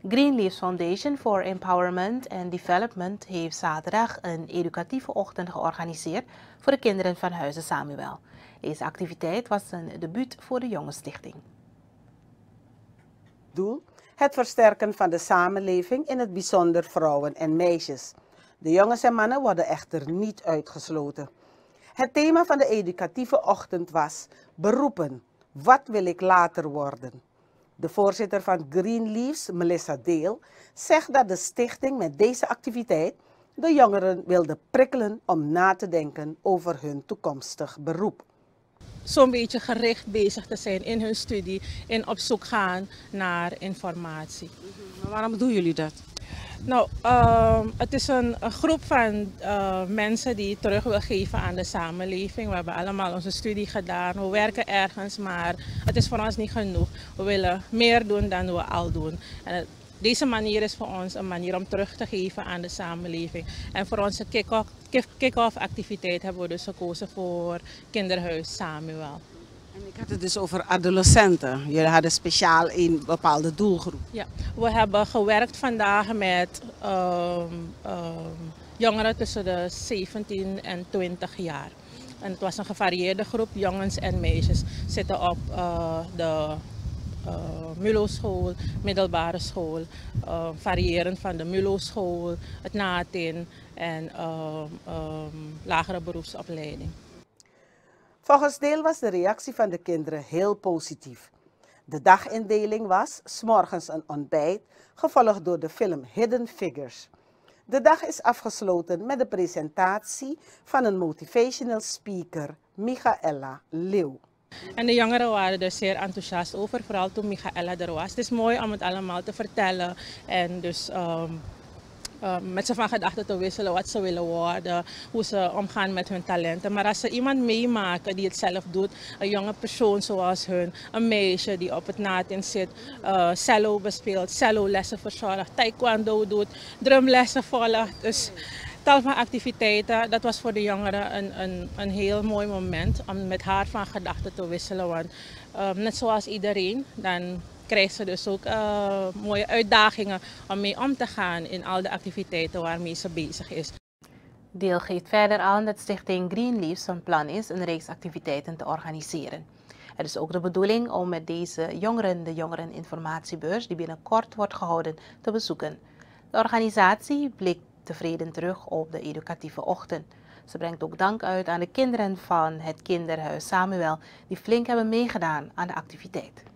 Greenleaf Foundation for Empowerment and Development heeft zaterdag een educatieve ochtend georganiseerd voor de kinderen van Huize Samuel. Deze activiteit was een debuut voor de Jongenstichting. Doel: het versterken van de samenleving, in het bijzonder vrouwen en meisjes. De jongens en mannen worden echter niet uitgesloten. Het thema van de educatieve ochtend was beroepen. Wat wil ik later worden? De voorzitter van Greenleafs, Melissa Deel, zegt dat de stichting met deze activiteit de jongeren wilde prikkelen om na te denken over hun toekomstig beroep. Zo'n beetje gericht bezig te zijn in hun studie en op zoek gaan naar informatie. Maar waarom doen jullie dat? Nou, het is een groep van mensen die terug wil geven aan de samenleving. We hebben allemaal onze studie gedaan, we werken ergens, maar het is voor ons niet genoeg. We willen meer doen dan we al doen. En deze manier is voor ons een manier om terug te geven aan de samenleving. En voor onze kick-off activiteit hebben we dus gekozen voor Kinderhuis Samuel. En ik had het dus over adolescenten. Jullie hadden speciaal een bepaalde doelgroep. Ja, we hebben gewerkt vandaag met jongeren tussen de 17 en 20 jaar. En het was een gevarieerde groep, jongens en meisjes. Zitten op de MULO-school, middelbare school, variërend van de MULO-school, het NATIN en lagere beroepsopleiding. Volgens Deel was de reactie van de kinderen heel positief. De dagindeling was 's morgens een ontbijt, gevolgd door de film Hidden Figures. De dag is afgesloten met de presentatie van een motivational speaker, Michaela Leeuw. En de jongeren waren er zeer enthousiast over, vooral toen Michaela er was. Het is mooi om het allemaal te vertellen en dus met ze van gedachten te wisselen wat ze willen worden, hoe ze omgaan met hun talenten. Maar als ze iemand meemaken die het zelf doet, een jonge persoon zoals hun, een meisje die op het NATIN zit, cello bespeelt, cellolessen verzorgt, taekwondo doet, drumlessen volgt. Dus tal van activiteiten, dat was voor de jongeren een heel mooi moment om met haar van gedachten te wisselen. Want net zoals iedereen, dan krijgt ze dus ook mooie uitdagingen om mee om te gaan in al de activiteiten waarmee ze bezig is. Deel geeft verder aan dat Stichting Greenleafs van plan is een reeks activiteiten te organiseren. Het is ook de bedoeling om met deze jongeren de jongereninformatiebeurs die binnenkort wordt gehouden te bezoeken. De organisatie blikt tevreden terug op de educatieve ochtend. Ze brengt ook dank uit aan de kinderen van het Kinderhuis Samuel die flink hebben meegedaan aan de activiteit.